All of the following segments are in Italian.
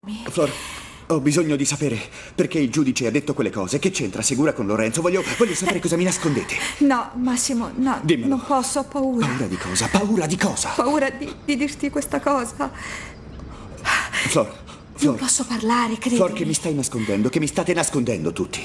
Flor, ho bisogno di sapere perché il giudice ha detto quelle cose. Che c'entra Segura con Lorenzo? Voglio sapere cosa mi nascondete. No, Massimo, no. Dimmelo. Non posso, ho paura. Paura di cosa? Paura di cosa? Paura di dirti questa cosa. Flor. Non posso parlare, credimi. Flor, che mi stai nascondendo? Che mi state nascondendo tutti?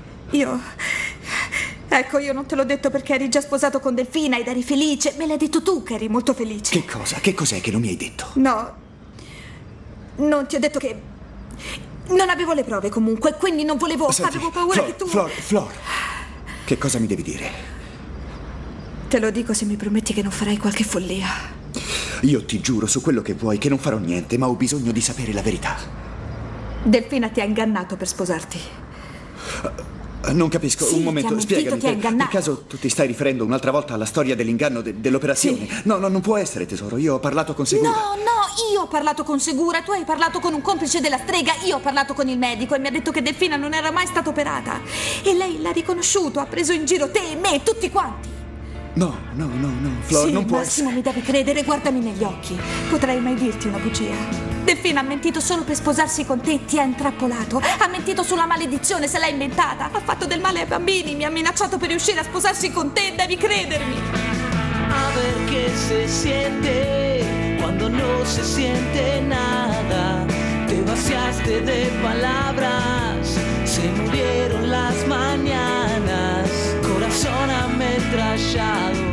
Ecco, io non te l'ho detto perché eri già sposato con Delfina ed eri felice. Me l'hai detto tu che eri molto felice. Che cosa? Che cos'è che non mi hai detto? No, non ti ho detto che... Non avevo le prove comunque, quindi non volevo... Senti, avevo paura Flor, che tu... Flor, che cosa mi devi dire? Te lo dico se mi prometti che non farai qualche follia. Io ti giuro su quello che vuoi che non farò niente, ma ho bisogno di sapere la verità. Delfina ti ha ingannato per sposarti. Non capisco, sì, un momento, spiegami. Ti ha ingannato. Per caso tu ti stai riferendo un'altra volta alla storia dell'inganno dell'operazione? Sì. No, non può essere, tesoro. Io ho parlato con Segura. No, io ho parlato con Segura, tu hai parlato con un complice della strega, io ho parlato con il medico e mi ha detto che Delfina non era mai stata operata. E lei l'ha riconosciuto, ha preso in giro te e me, tutti quanti. No, Flor, sì, non può Massimo, essere. mi devi credere, guardami negli occhi. Potrei mai dirti una bugia. Delfina ha mentito solo per sposarsi con te, ti ha intrappolato. Ha mentito sulla maledizione, se l'ha inventata. Ha fatto del male ai bambini, mi ha minacciato per riuscire a sposarsi con te, devi credermi. A ver qué se siente cuando no se siente nada. Te vaciaste de palabras, se murieron las mañanas. Corazón ametrallado.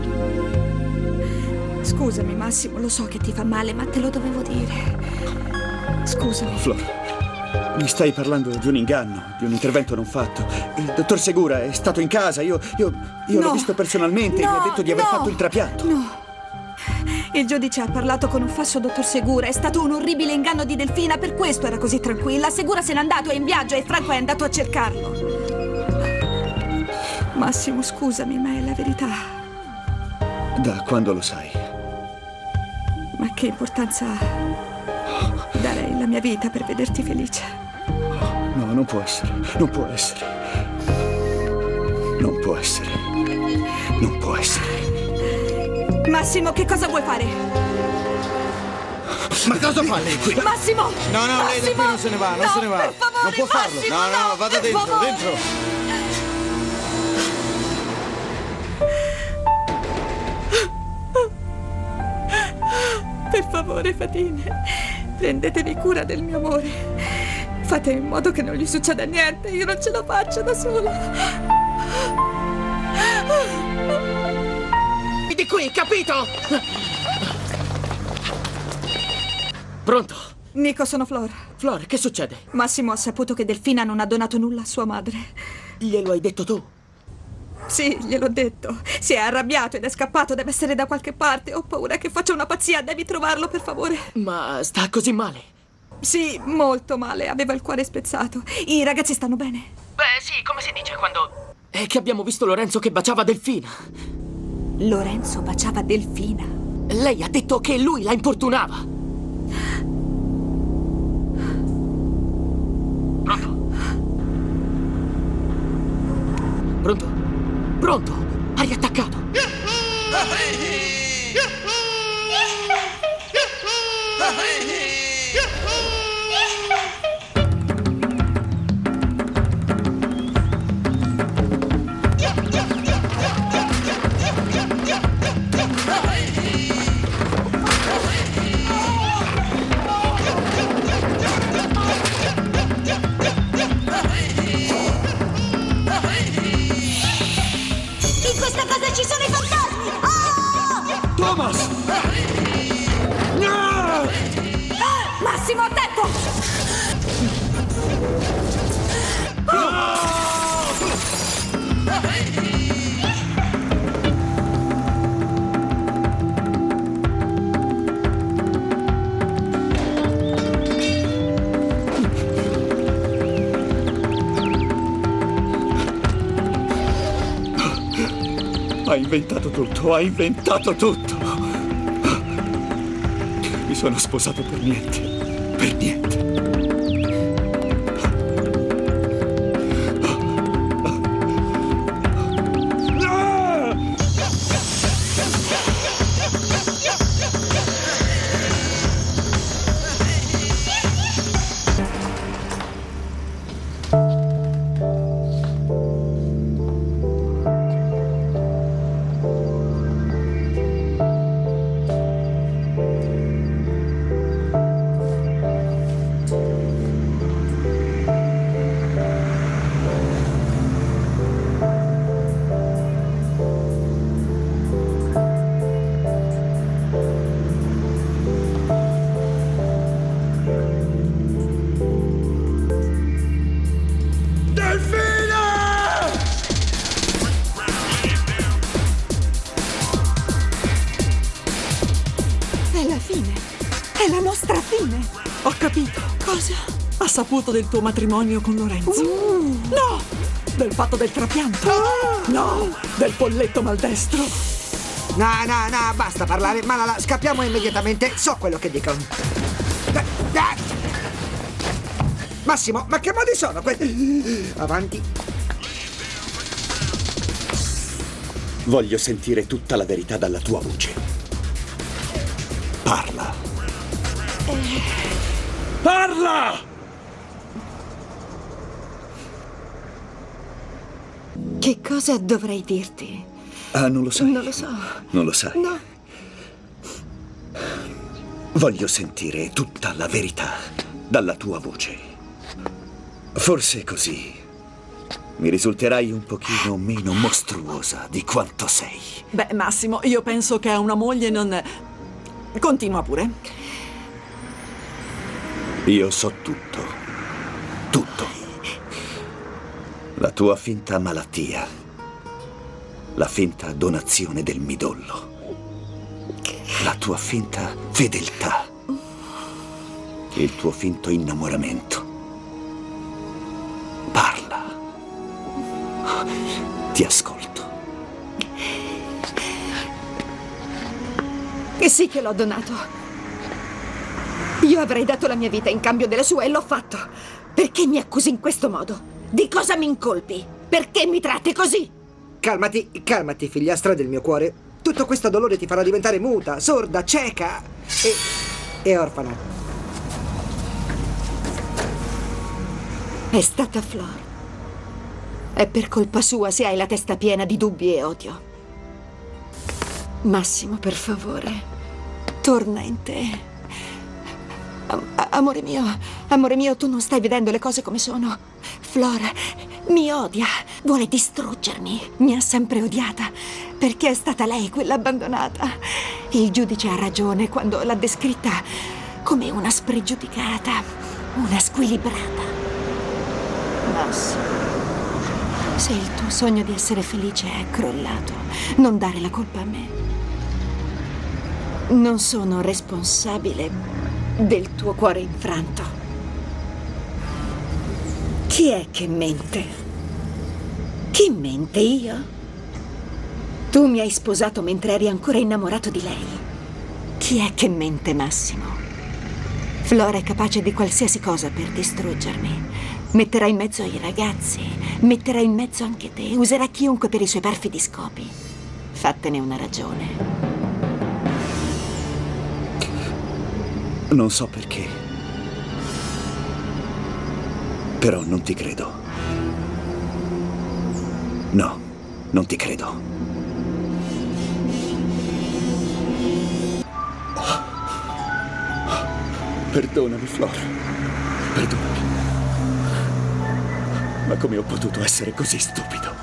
Scusami, Massimo, lo so che ti fa male, ma te lo dovevo dire. Scusami. Flor, mi stai parlando di un inganno, di un intervento non fatto. Il dottor Segura è stato in casa, io l'ho visto personalmente e mi ha detto di aver fatto il trapianto. No. Il giudice ha parlato con un falso dottor Segura. È stato un orribile inganno di Delfina, per questo era così tranquilla. Segura se n'è andato, è in viaggio e Franco è andato a cercarlo. Massimo, scusami, ma è la verità. Da quando lo sai? Ma che importanza ha? Darei la mia vita per vederti felice. No, non può essere. Non può essere. Non può essere. Non può essere. Massimo, che cosa vuoi fare? Ma cosa fa lei qui? Massimo! No, lei da qui non se ne va, non se ne va. Per favore, non può farlo. Massimo, No, vada per dentro, favore. dentro. Per favore, fatine, prendetevi cura del mio amore. Fate in modo che non gli succeda niente, io non ce la faccio da sola. Di qui, capito? Pronto? Nico, sono Flor. Flor, che succede? Massimo ha saputo che Delfina non ha donato nulla a sua madre. Glielo hai detto tu? Sì, gliel'ho detto. Si è arrabbiato ed è scappato, deve essere da qualche parte. Ho paura che faccia una pazzia, devi trovarlo, per favore. Ma sta così male? Sì, molto male, aveva il cuore spezzato. I ragazzi stanno bene? Beh, sì, come si dice quando... È che abbiamo visto Lorenzo che baciava Delfina. Lorenzo baciava Delfina. Lei ha detto che lui la importunava. Pronto? Pronto? Hai attaccato? In questa casa ci sono i fantasmi! Oh! Thomas! No! Massimo, attento! Ha inventato tutto, ha inventato tutto. Mi sono sposato per niente, per niente. Cosa? Ha saputo del tuo matrimonio con Lorenzo? No! Del fatto del trapianto? No! Del polletto maldestro? No, basta parlare. Malala, scappiamo immediatamente. So quello che dicono. Massimo, ma che modi sono questi? Avanti. Voglio sentire tutta la verità dalla tua voce. Parla. Parla! Che cosa dovrei dirti? Ah, non lo sai. Non lo so. Non lo sai. No. Voglio sentire tutta la verità dalla tua voce. Forse così mi risulterai un pochino meno mostruosa di quanto sei. Beh, Massimo, io penso che a una moglie non... Continua pure. Io so tutto. Tutto. La tua finta malattia. La finta donazione del midollo. La tua finta fedeltà. Il tuo finto innamoramento. Parla. Ti ascolto. E sì che l'ho donato. Io avrei dato la mia vita in cambio della sua e l'ho fatto. Perché mi accusi in questo modo? Di cosa mi incolpi? Perché mi tratti così? Calmati, figliastra del mio cuore. Tutto questo dolore ti farà diventare muta, sorda, cieca e orfana. È stata Flor. È per colpa sua se hai la testa piena di dubbi e odio. Massimo, per favore, torna in te. Amore mio, tu non stai vedendo le cose come sono. Flor mi odia, vuole distruggermi. Mi ha sempre odiata, perché è stata lei quella abbandonata. Il giudice ha ragione quando l'ha descritta come una spregiudicata, una squilibrata. Massimo, se il tuo sogno di essere felice è crollato, non dare la colpa a me. Non sono responsabile del tuo cuore infranto. Chi è che mente? Chi mente, io? Tu mi hai sposato mentre eri ancora innamorato di lei. Chi è che mente, Massimo? Flora è capace di qualsiasi cosa per distruggermi. Metterà in mezzo i ragazzi, metterà in mezzo anche te, userà chiunque per i suoi perfidi scopi. Fattene una ragione. Non so perché, però non ti credo. No, non ti credo. Perdonami, Flor. Perdonami. Ma come ho potuto essere così stupido?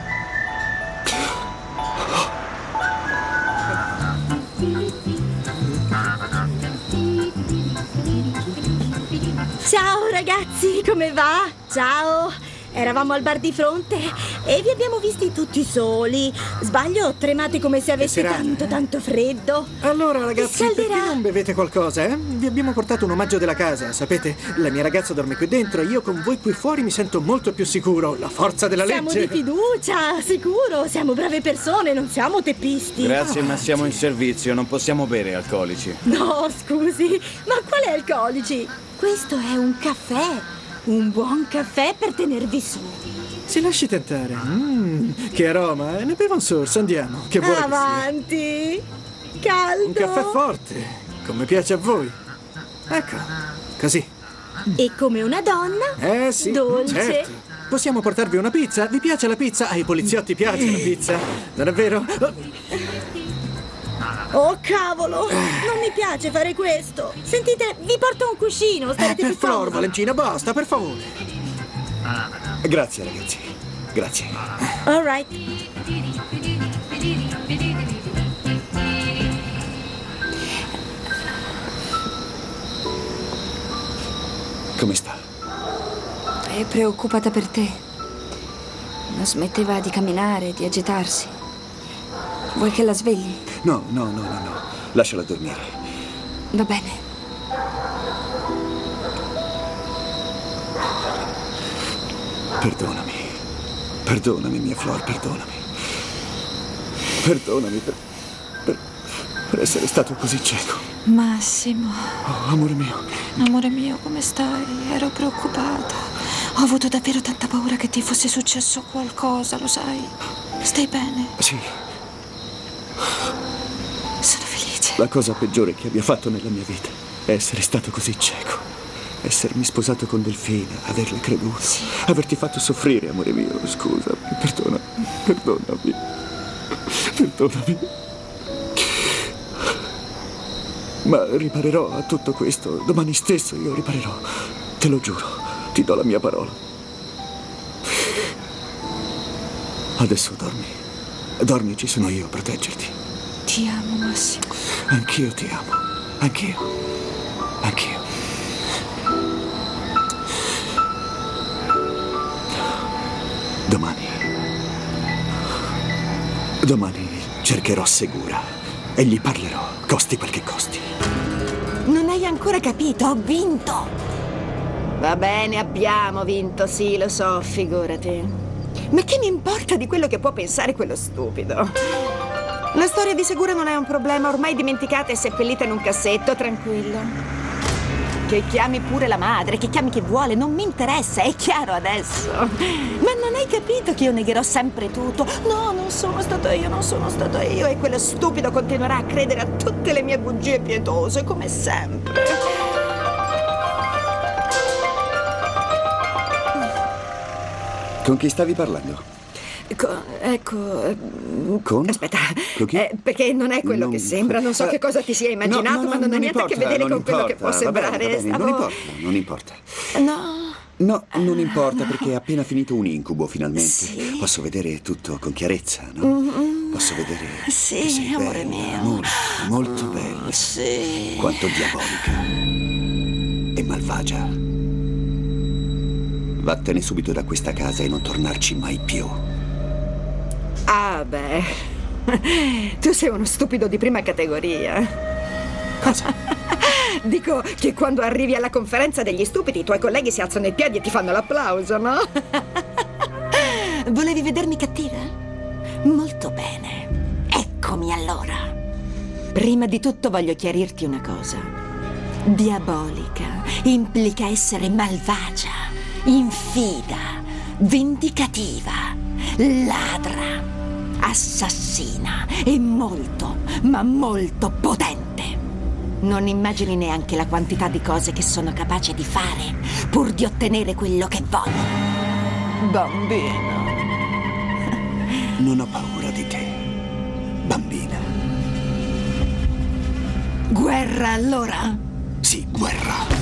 Ciao ragazzi, come va? Ciao! Eravamo al bar di fronte e vi abbiamo visti tutti soli. Sbaglio? Tremate come se aveste tanto freddo. Allora ragazzi, perché non bevete qualcosa, eh? Vi abbiamo portato un omaggio della casa, sapete? La mia ragazza dorme qui dentro e io con voi qui fuori mi sento molto più sicuro. La forza della legge. Siamo di fiducia, sicuro. Siamo brave persone, non siamo teppisti. Grazie, ma siamo in servizio, non possiamo bere alcolici. No, scusi, ma quali alcolici? Questo è un caffè. Un buon caffè per tenervi su. Si lasci tentare. Che aroma, ne bevo un sorso, andiamo. Che vuoi Avanti. Caldo. Un caffè forte, come piace a voi. Ecco, così. E come una donna? Sì, dolce. certo. Possiamo portarvi una pizza? Vi piace la pizza? Ai poliziotti piace la pizza, non è vero? Oh cavolo, non mi piace fare questo. Sentite, vi porto un cuscino, starete per più Flor, comodi. Valentina, basta, per favore. Grazie, ragazzi. Grazie. All right. Come sta? È preoccupata per te. Non smetteva di camminare, di agitarsi. Vuoi che la svegli? No. Lasciala dormire. Va bene. Perdonami. Perdonami, mia Flor, perdonami. Perdonami per essere stato così cieco. Massimo. Oh, amore mio, come stai? Ero preoccupata. Ho avuto davvero tanta paura che ti fosse successo qualcosa, lo sai? Stai bene? Sì. Sono felice. La cosa peggiore che abbia fatto nella mia vita è essere stato così cieco. Essermi sposato con Delfina, averle creduto, sì. Averti fatto soffrire, amore mio. Scusami, perdonami. Ma riparerò a tutto questo. Domani stesso io riparerò. Te lo giuro, ti do la mia parola. Adesso dormi. Dormi, ci sono io a proteggerti. Ti amo, Massimo. Anch'io ti amo. Anch'io. Domani cercherò Segura e gli parlerò, costi quel che costi. Non hai ancora capito, ho vinto. Va bene, abbiamo vinto, sì, lo so, figurati. Ma che mi importa di quello che può pensare quello stupido? La storia di Segura non è un problema, ormai dimenticata e seppellita in un cassetto, tranquillo. Che chiami pure la madre, che chiami chi vuole, non mi interessa, è chiaro adesso. Ma non hai capito che io negherò sempre tutto? No, non sono stato io e quello stupido continuerà a credere a tutte le mie bugie pietose, come sempre. Con chi stavi parlando? Con? Aspetta, Con chi? perché non è quello che sembra, non so che cosa ti sia immaginato, ma non ha niente a che vedere con quello che può sembrare. Non importa. No, non importa perché è appena finito un incubo finalmente. Sì. Posso vedere tutto con chiarezza, no? Posso vedere sì, che sei amore bella, mio. molto bella. Sì. Quanto diabolica e malvagia. Vattene subito da questa casa e non tornarci mai più. Ah, beh. Tu sei uno stupido di prima categoria. Cosa? Dico che quando arrivi alla conferenza degli stupidi, i tuoi colleghi si alzano in piedi e ti fanno l'applauso, no? Volevi vedermi cattiva? Molto bene. Eccomi allora. Prima di tutto voglio chiarirti una cosa. Diabolica implica essere malvagia, infida, vendicativa, ladra, assassina e molto, ma molto potente. Non immagini neanche la quantità di cose che sono capace di fare pur di ottenere quello che voglio. Bambino. Non ho paura di te, bambina. Guerra allora? Sì, guerra.